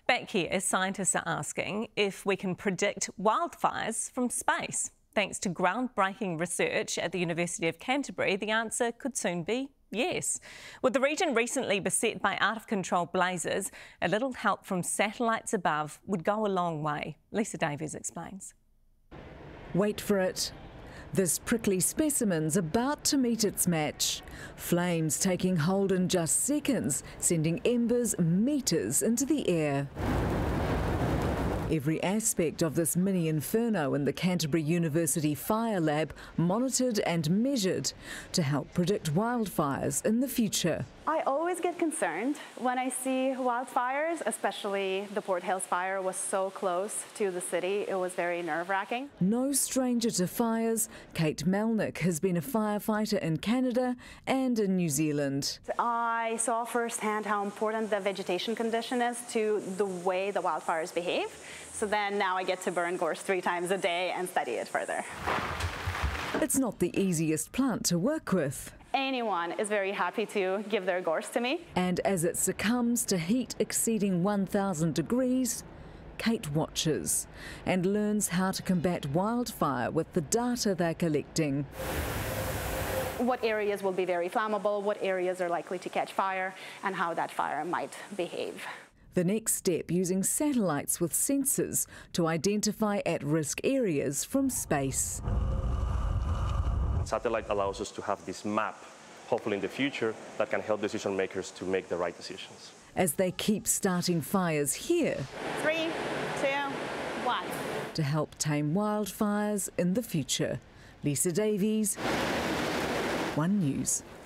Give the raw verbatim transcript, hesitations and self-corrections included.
Back here, scientists are asking if we can predict wildfires from space. Thanks to groundbreaking research at the University of Canterbury, the answer could soon be yes. With the region recently beset by out-of-control blazes, a little help from satellites above would go a long way. Lisa Davies explains. Wait for it. This prickly specimen's about to meet its match. Flames taking hold in just seconds, sending embers metres into the air. Every aspect of this mini inferno in the Canterbury University Fire Lab monitored and measured to help predict wildfires in the future. I always get concerned when I see wildfires, especially the Port Hills fire was so close to the city. It was very nerve-wracking. No stranger to fires, Kate Melnick has been a firefighter in Canada and in New Zealand. I saw firsthand how important the vegetation condition is to the way the wildfires behave. So then now I get to burn gorse three times a day and study it further. It's not the easiest plant to work with. Anyone is very happy to give their gorse to me. And as it succumbs to heat exceeding one thousand degrees, Kate watches and learns how to combat wildfire with the data they're collecting. What areas will be very flammable, what areas are likely to catch fire, and how that fire might behave. The next step, using satellites with sensors to identify at-risk areas from space. Satellite allows us to have this map, hopefully in the future, that can help decision makers to make the right decisions. As they keep starting fires here. Three, two, one. To help tame wildfires in the future. Lisa Davies, One News.